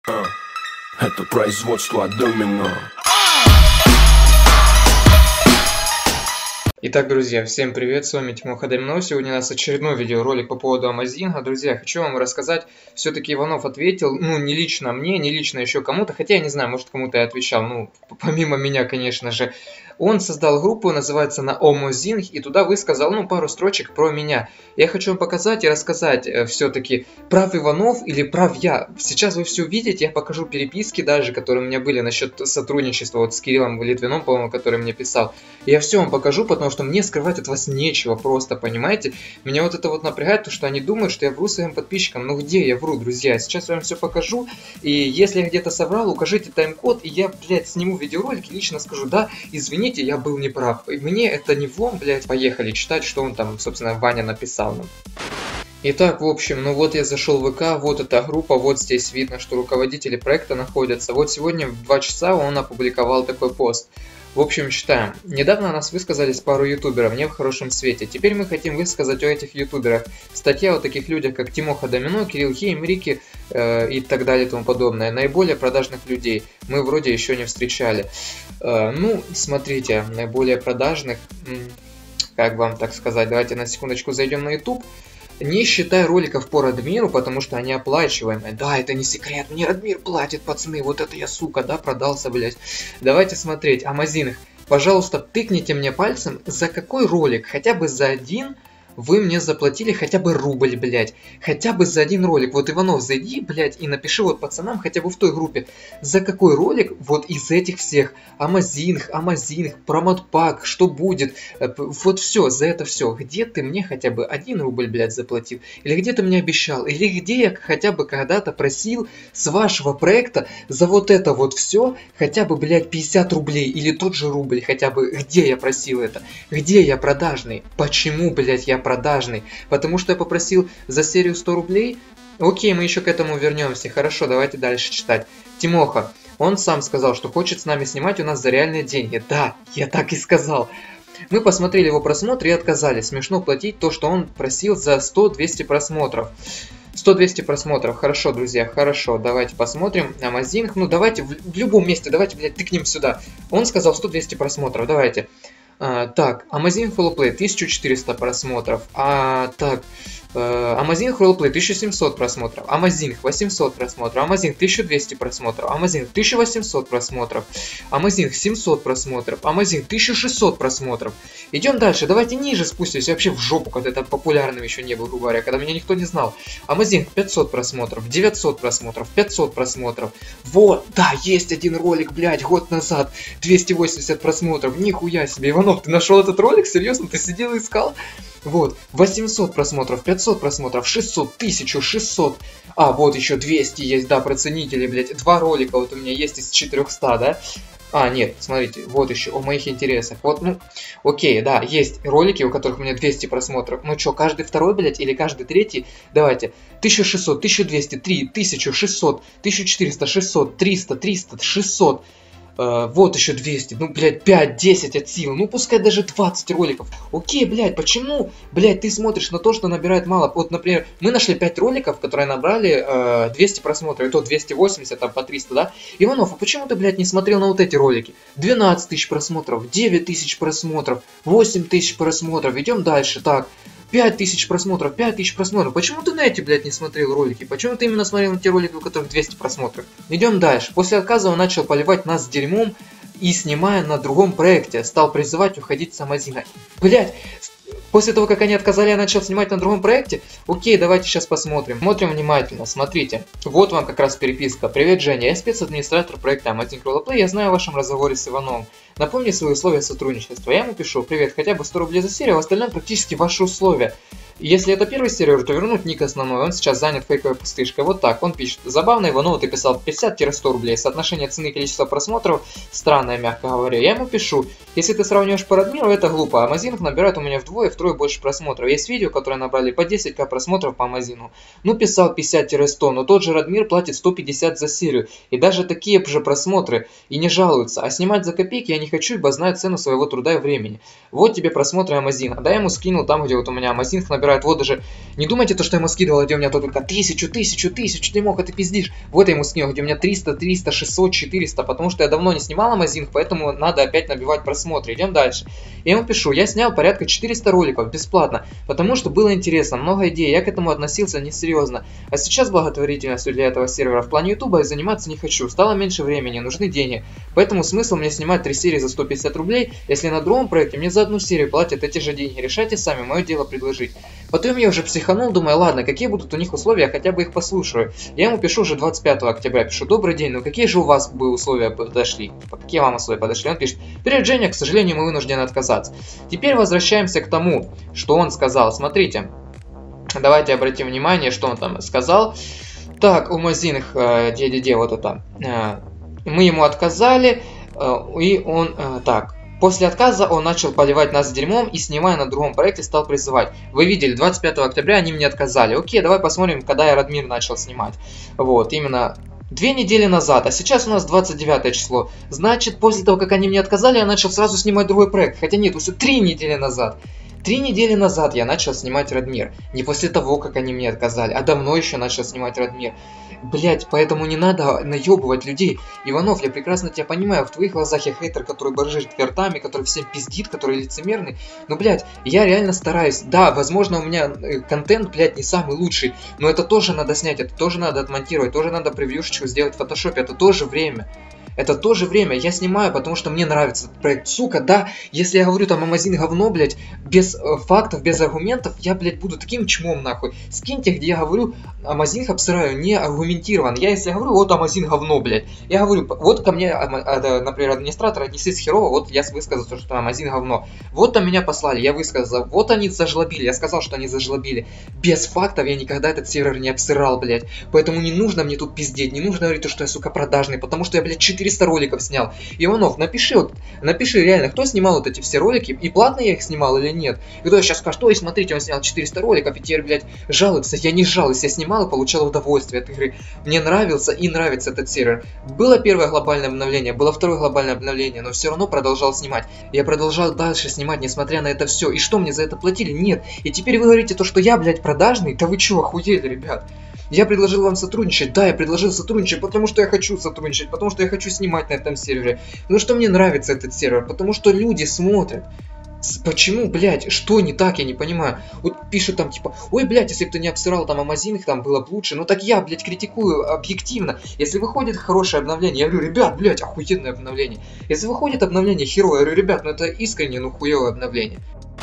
Это производство Домино. Итак, друзья, всем привет, с вами Тимоха Домино. Сегодня у нас очередной видеоролик по поводу Амазинга. Друзья, хочу вам рассказать, все-таки Иванов ответил, не лично мне, не лично еще кому-то, хотя я не знаю, может кому-то я отвечал, помимо меня, конечно же. Он создал группу, называется на Amazing, и туда высказал, пару строчек про меня. Я хочу вам показать и рассказать все-таки, прав Иванов или прав я. Сейчас вы все увидите, я покажу переписки даже, которые у меня были насчет сотрудничества вот с Кириллом Литвином, по-моему, который мне писал. Я все вам покажу, потому что мне скрывать от вас нечего просто, понимаете? Меня вот это вот напрягает, то что они думают, что я вру своим подписчикам. Ну где я вру, друзья? Сейчас я вам все покажу, и если я где-то соврал, укажите тайм-код, и я, сниму видеоролик и лично скажу, да, извините, я был неправ. И мне это не влом, поехали читать, что он там, собственно, Ваня написал нам. Итак, в общем, вот я зашел в ВК, вот эта группа, вот здесь видно, что руководители проекта находятся. Вот сегодня в 2 часа он опубликовал такой пост. В общем, читаем. Недавно о нас высказались пару ютуберов, не в хорошем свете. Теперь мы хотим высказать о этих ютуберах. Статья о таких людях, как Тимоха Домино, Кирилл Хейм, Рики и так далее и тому подобное. Наиболее продажных людей мы вроде еще не встречали. Смотрите, наиболее продажных, как вам так сказать, давайте на секундочку зайдем на YouTube. Не считая роликов по Радмиру, потому что они оплачиваемые. Да, это не секрет, мне Радмир платит, пацаны, вот это я, сука, да, продался, блять. Давайте смотреть, Амазинг, пожалуйста, тыкните мне пальцем, за какой ролик, хотя бы за один, вы мне заплатили хотя бы рубль, блять. Хотя бы за один ролик. Вот, Иванов, зайди, блять, и напиши вот пацанам хотя бы в той группе, за какой ролик вот из этих всех. Амазинг, промодпак, что будет. Вот все, за это все. Где ты мне хотя бы 1 рубль, блять, заплатил? Или где ты мне обещал? Или где я хотя бы когда-то просил с вашего проекта за вот это вот все хотя бы, блять, 50 рублей или тот же рубль хотя бы? Где я просил это? Где я продажный? Почему, блять, я продажный? Потому что я попросил за серию 100 рублей? Окей, мы еще к этому вернемся. Хорошо, давайте дальше читать. Тимоха, он сам сказал, что хочет с нами снимать у нас за реальные деньги. Да, я так и сказал. Мы посмотрели его просмотр и отказались. Смешно платить то, что он просил за 100-200 просмотров. 100-200 просмотров. Хорошо, друзья, хорошо. Давайте посмотрим. Амазинг. Давайте в любом месте, давайте, блядь, тыкнем сюда. Он сказал 100-200 просмотров. Давайте. Так, Amazing Roleplay 1400 просмотров. Amazing Roleplay 1700 просмотров. Amazing 800 просмотров. Amazing 1200 просмотров. Amazing 1800 просмотров. Amazing 700 просмотров. Amazing 1600 просмотров. Идем дальше. Давайте ниже спустимся. Вообще в жопу, когда это популярным еще не был, грубо говоря, когда меня никто не знал. Amazing 500 просмотров. 900 просмотров. 500 просмотров. Вот, да, есть один ролик, блядь, год назад. 280 просмотров. Нихуя себе, Иванов, ты нашел этот ролик? Серьезно? Ты сидел и искал? Вот, 800 просмотров, 500 просмотров, 600, 1600. Вот еще 200 есть, да, про ценителей, блядь. 2 ролика вот у меня есть из 400, да? Нет, смотрите, вот еще о моих интересах. Вот, окей, да, есть ролики, у которых у меня 200 просмотров. Что, каждый второй, блядь, или каждый третий? Давайте, 1600, 1200, 3, 1600, 1400, 600, 300, 300, 600. Вот еще 200, 5, 10 от силы, пускай даже 20 роликов. Окей, блядь, почему, блядь, ты смотришь на то, что набирает мало? Вот, например, мы нашли 5 роликов, которые набрали 200 просмотров, и то 280, там по 300, да? Иванов, а почему ты, блядь, не смотрел на вот эти ролики? 12 тысяч просмотров, 9 тысяч просмотров, 8 тысяч просмотров, идем дальше, так. 5000 просмотров, 5000 просмотров. Почему ты на эти, блядь, не смотрел ролики? Почему ты именно смотрел на те ролики, у которых 200 просмотров? Идем дальше. После отказа он начал поливать нас дерьмом и, снимая на другом проекте, стал призывать уходить с Амазинга. Блядь, после того, как они отказали, я начал снимать на другом проекте? Окей, давайте сейчас посмотрим. Смотрим внимательно, смотрите. Вот вам как раз переписка. Привет, Женя, я спецадминистратор проекта Amazing Roleplay, я знаю о вашем разговоре с Ивановым. Напомни свои условия сотрудничества. Я ему пишу, привет, хотя бы 100 рублей за серию, а в остальном практически ваши условия. Если это первый сервер, то вернуть ник основной, он сейчас занят фейковой пустышкой. Вот так, он пишет. Забавно, Иванову ты писал 50-100 рублей. Соотношение цены и количества просмотров странное, мягко говоря. Я ему пишу, Если ты сравниваешь по Радмиру, это глупо. Амазинг набирает у меня вдвое больше просмотров. Есть видео, которые набрали по 10к просмотров по Амазингу. Ну, писал 50-100, но тот же Радмир платит 150 за серию. И даже такие же просмотры и не жалуются. А снимать за копейки я не хочу, ибо знаю цену своего труда и времени. Вот тебе просмотры Амазинга. Да, я ему скинул там, где вот у меня Амазинг набирает. Вот даже, не думайте то, что я ему скидывал, где у меня то только 1000, ты мог, ты пиздишь. Вот я ему скинул, где у меня 300, 600, 400, потому что я давно не снимал Амазинг, поэтому надо опять набивать просмотры. Идем дальше. Я ему пишу, я снял порядка 400 роликов бесплатно, потому что было интересно, много идей, я к этому относился несерьезно. А сейчас благотворительностью для этого сервера в плане ютуба я заниматься не хочу, стало меньше времени, нужны деньги. Поэтому смысл мне снимать 3 серии за 150 рублей, если на другом проекте мне за одну серию платят эти же деньги. Решайте сами, мое дело предложить. Потом я уже психанул, думаю, ладно, какие будут у них условия, я хотя бы их послушаю. Я ему пишу уже 25 октября, пишу, добрый день, ну какие же у вас бы условия подошли? Какие вам условия подошли? Он пишет, привет, Женя, к сожалению, мы вынуждены отказаться. Теперь возвращаемся к тому, что он сказал. Смотрите, давайте обратим внимание, что он там сказал. Так, у Амазинг, где, вот это, мы ему отказали, и он, так. После отказа он начал поливать нас дерьмом и, снимая на другом проекте, стал призывать. Вы видели, 25 октября они мне отказали. Окей, давай посмотрим, когда я Радмир начал снимать. Вот, именно 2 недели назад, а сейчас у нас 29 число. Значит, после того, как они мне отказали, я начал сразу снимать другой проект. Хотя нет, все 3 недели назад. 3 недели назад я начал снимать Радмир. Не после того, как они мне отказали, а давно еще начал снимать Радмир. Блять, поэтому не надо наебывать людей. Иванов, я прекрасно тебя понимаю, в твоих глазах я хейтер, который боржит вертами, который всем пиздит, который лицемерный. Но, блять, я реально стараюсь. Да, возможно, у меня контент, блять, не самый лучший, но это тоже надо снять, это тоже надо отмонтировать, тоже надо превьюшечку сделать в фотошопе, это тоже время. Это тоже время, я снимаю, потому что мне нравится этот проект. Сука, да, если я говорю там Амазинг говно, блядь, без фактов, без аргументов, я, блядь, буду таким чмом, нахуй. Скиньте, где я говорю, Амазинг обсираю, не аргументирован. Я, если говорю, вот Амазинг говно, блядь, я говорю, вот ко мне, например, администратор отнеслись херово, вот я высказал, что Амазинг говно. Вот там меня послали, я высказал, вот они зажлобили, я сказал, что они зажлобили. Без фактов я никогда этот сервер не обсирал, блядь. Поэтому не нужно мне тут пиздеть, не нужно говорить, что я, сука, продажный, потому что я, блядь, 400 роликов снял. Иванов, напиши реально, кто снимал вот эти все ролики, и платно я их снимал или нет. И кто сейчас скажет, ой, смотрите, он снял 400 роликов, и теперь, блядь, жалуется. Я не жалуюсь, я снимал и получал удовольствие от игры. Мне нравился и нравится этот сервер. Было первое глобальное обновление, было второе глобальное обновление, но все равно продолжал снимать. Я продолжал дальше снимать, несмотря на это все. И что, мне за это платили? Нет. И теперь вы говорите то, что я, блядь, продажный? Да вы чё, охуели, ребят? Я предложил вам сотрудничать, да, я предложил сотрудничать, потому что я хочу сотрудничать, потому что я хочу снимать на этом сервере, потому что мне нравится этот сервер, потому что люди смотрят. Почему, блядь, что не так, я не понимаю. Вот пишут там типа, ой, блядь, если бы ты не обсирал там Амазинг, там было бы лучше. Ну так я, блядь, критикую объективно. Если выходит хорошее обновление, я говорю, ребят, блядь, охуенное обновление. Если выходит обновление херовое, я говорю, ребят, ну это искренне, ну хуевое обновление.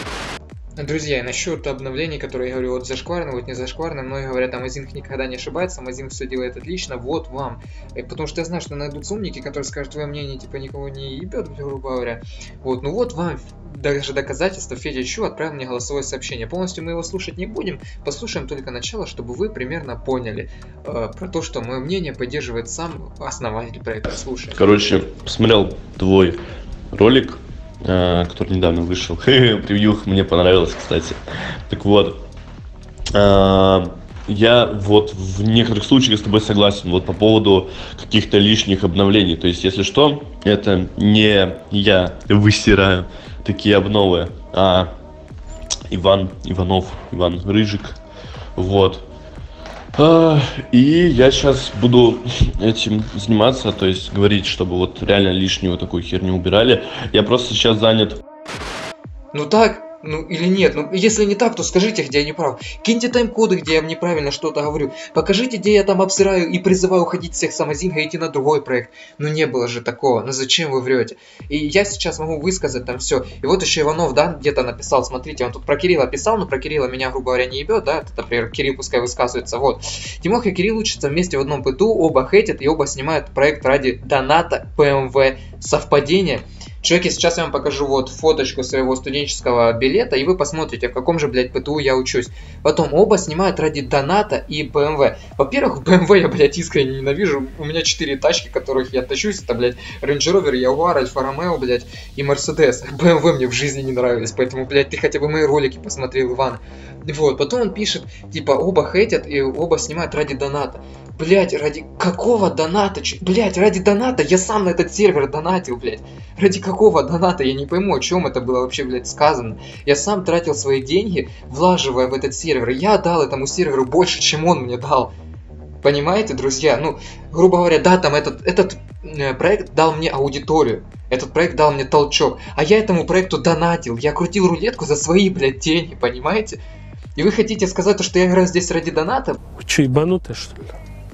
Друзья, насчет обновлений, которые я говорю, вот зашкварно, вот не зашкварно, многие говорят, Амазинг никогда не ошибается, Амазинг все делает отлично, вот вам. Потому что я знаю, что найдутся умники, которые скажут, твое мнение типа никого не ебет, грубо говоря. Вот, ну вот вам даже доказательства. Федя Чу отправил мне голосовое сообщение. Полностью мы его слушать не будем, послушаем только начало, чтобы вы примерно поняли про то, что мое мнение поддерживает сам основатель проекта. Слушай. Короче, посмотрел твой ролик, который недавно вышел. Превью мне понравилось, кстати. Так вот, я вот в некоторых случаях с тобой согласен вот по поводу каких-то лишних обновлений. То есть, если что, это не я высираю такие обновы, а Иван Рыжик. Вот. И я сейчас буду этим заниматься, то есть говорить, чтобы вот реально лишнюю такую херню убирали. Я просто сейчас занят. Ну так, ну или нет, ну если не так, то скажите, где я не прав. Киньте тайм-коды, где я неправильно что-то говорю. Покажите, где я там обсираю и призываю уходить всех с Амазинга и идти на другой проект. Ну не было же такого, ну зачем вы врете? И я сейчас могу высказать там все. И вот еще Иванов, да, где-то написал, смотрите, он тут про Кирилла писал, но про Кирилла меня, грубо говоря, не ебет, да, это, например, Кирилл пускай высказывается, вот. Тимох и Кирилл учатся вместе в одном ПТУ, оба хейтят и оба снимают проект ради доната ПМВ Совпадение? Чуваки, сейчас я вам покажу вот фоточку своего студенческого билета, и вы посмотрите, в каком же, блядь, ПТУ я учусь. Потом оба снимают ради доната и BMW. Во-первых, BMW я, блядь, искренне ненавижу. У меня 4 тачки, которых я тащусь. Это, блядь, Range Rover, Jaguar, Альфа Ромео, блядь, и Mercedes. BMW мне в жизни не нравились, поэтому, блядь, ты хотя бы мои ролики посмотрел, Иван. Вот, потом он пишет, типа, оба хейтят и оба снимают ради доната. Блять, ради какого доната? Блять, ради доната? Я сам на этот сервер донатил, блять. Ради какого доната? Я не пойму, о чем это было вообще, блять, сказано. Я сам тратил свои деньги, влаживая в этот сервер. Я дал этому серверу больше, чем он мне дал. Понимаете, друзья? Ну, грубо говоря, да, там этот проект дал мне аудиторию. Этот проект дал мне толчок. А я этому проекту донатил. Я крутил рулетку за свои, блядь, деньги, понимаете? И вы хотите сказать, что я играю здесь ради доната? Вы что, ебанутые, что ли?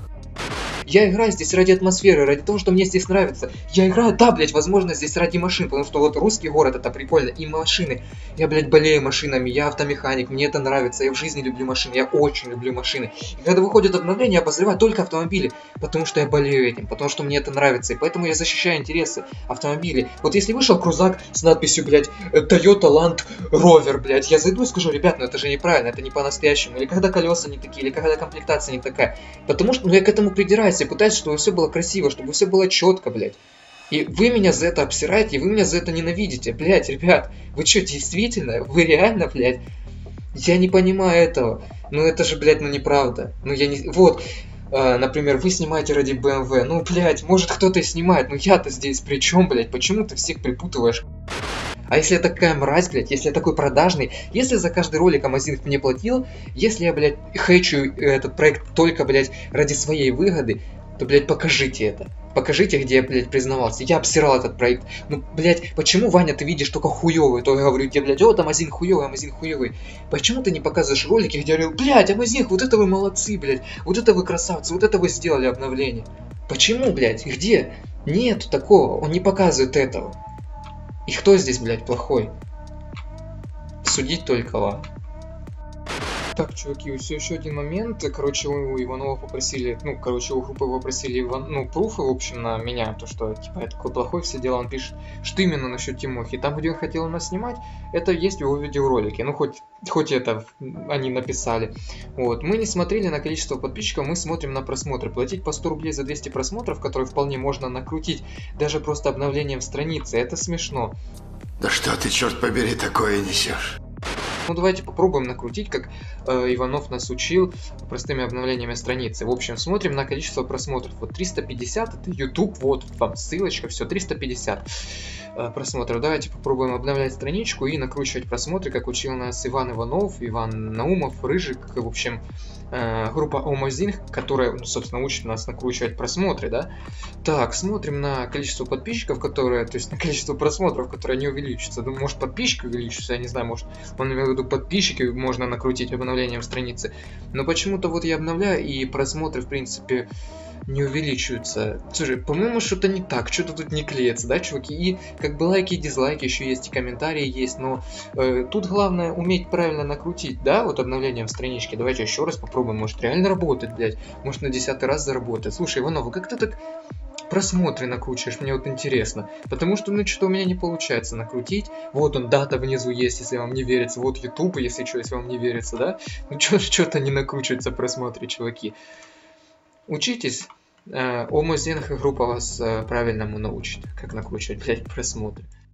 Я играю здесь ради атмосферы, ради того, что мне здесь нравится. Я играю, да, блядь, возможно, здесь ради машин, потому что вот русский город, это прикольно, и машины. Я, блядь, болею машинами, я автомеханик, мне это нравится, я в жизни люблю машины, я очень люблю машины. И когда выходит обновление, я обозреваю только автомобили, потому что я болею этим, потому что мне это нравится, и поэтому я защищаю интересы автомобилей. Вот если вышел крузак с надписью, блядь, Toyota Land Rover, блядь, я зайду и скажу, ребят, ну это же неправильно, это не по-настоящему. Или когда колеса не такие, или когда комплектация не такая. Потому что, ну я к этому придираюсь. Я пытаюсь, чтобы все было красиво, чтобы все было четко, блядь. И вы меня за это обсираете, и вы меня за это ненавидите. Блядь, ребят, вы что, действительно? Вы реально, блядь? Я не понимаю этого. Ну это же, блядь, ну неправда. Ну я не... Вот, например, вы снимаете ради BMW. Ну, блядь, может кто-то и снимает, но я-то здесь при чем, блядь? Почему ты всех припутываешь? А если я такая мразь, блядь, если я такой продажный, если за каждый ролик Amazing мне платил, если я, блядь, хейчу этот проект только, блядь, ради своей выгоды, то, блядь, покажите это. Покажите, где я, блядь, признавался. Я обсирал этот проект. Ну, блядь, почему, Ваня, ты видишь только хуёвый? То я говорю тебе, блядь, вот Amazing хуёвый. Почему ты не показываешь ролики, где я говорю, блядь, Amazing, вот это вы молодцы, блядь, вот это вы красавцы, вот это вы сделали обновление. Почему, блядь, где? Нет такого, он не показывает этого. И кто здесь, блядь, плохой? Судить только вам. Так, чуваки, еще один момент. Короче, у Иванова попросили, ну, короче, у группы попросили, пруфы, в общем, на меня, то, что, типа, я такой плохой, все дела. Он пишет, что именно насчет Тимохи. Там, где он хотел нас снимать, это есть в его видеоролике. Ну, хоть это они написали. Вот. Мы не смотрели на количество подписчиков, мы смотрим на просмотры. Платить по 100 рублей за 200 просмотров, которые вполне можно накрутить, даже просто обновлением страницы, это смешно. Да что ты, черт побери, такое несешь? Ну давайте попробуем накрутить, как Иванов нас учил, простыми обновлениями страницы. В общем, смотрим на количество просмотров. Вот 350, это YouTube, вот вам ссылочка, все, 350 просмотров. Давайте попробуем обновлять страничку и накручивать просмотры, как учил нас Иван Иванов, Иван Наумов, Рыжик, в общем, группа Amazing, которая, ну, собственно, учит нас накручивать просмотры, да. Так, смотрим на количество подписчиков, которые, то есть на количество просмотров, которые не увеличатся. Думаю, может подписчики увеличатся, я не знаю, может он имел в виду подписчики можно накрутить обновлением страницы. Но почему-то вот я обновляю, и просмотры, в принципе, не увеличиваются. Слушай, по-моему, что-то не так, что-то тут не клеится, да, чуваки? И как бы лайки и дизлайки еще есть, и комментарии есть, но тут главное уметь правильно накрутить, да, вот обновлением странички. Давайте еще раз попробуем, может реально работает, блядь, может на 10-й раз заработает. Слушай, Иванов, как ты так просмотры накручиваешь, мне вот интересно, потому что, ну, что у меня не получается накрутить. Вот он, дата внизу есть, если вам не верится, вот YouTube, если что, если вам не верится, да, ну, что-то не накручивается просмотры, чуваки. Учитесь, Amazing группа вас правильному научит, как накручивать, блядь, просмотры.